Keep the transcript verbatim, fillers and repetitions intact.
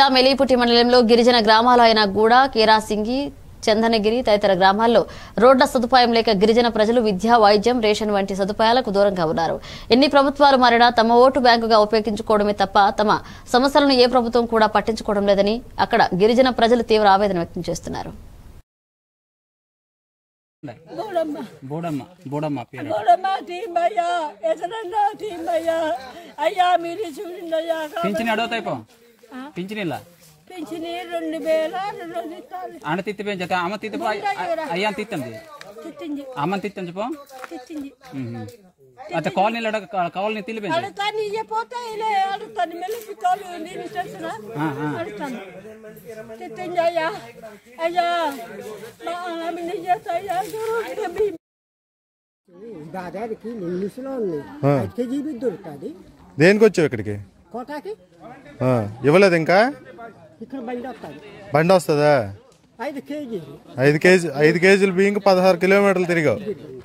మెలిపుట్టి మండలంలో గిరిజన గ్రామాలు అయిన గూడ, కేరాసింగి, చందనగిరి తదితర గ్రామాల్లో రోడ్ల సదుపాయం లేక గిరిజన ప్రజలు విద్య, వైద్యం, రేషన్ వంటి సదుపాయాలకు దూరంగా ఉన్నారు. ఎన్ని ప్రభుత్వాలు మారినా తమ ఓటు బ్యాంకుగా ఉపయోగించుకోవడమే తప్ప తమ సమస్యలను ఏ ప్రభుత్వం కూడా పట్టించుకోవడం లేదని అక్కడ గిరిజన ప్రజలు తీవ్ర ఆవేదన వ్యక్తం చేస్తున్నారు. పింఛని రెండు వేల ఆడ తిత్తి పెంచా అమ్మ తిత్తి అయ్యా తిత్తండి అమ్మని తిత్తని చెప్పు అత కాలనీలో కాలనీ తిల్లి పెంచు దాదాపు నిమిషంలో ఉంది ఐదు కేజీ దొరుకుతుంది. దేనికి వచ్చావు ఇక్కడికి? కోటాకి ఇవ్వలేదు ఇంకా. ఇక్కడ బండి వస్తుంది. బండి వస్తుందా? ఐదు కేజీలు ఐదు కేజీ ఐదు కేజీలు బియ్యం పదహారు కిలోమీటర్లు తిరిగావు.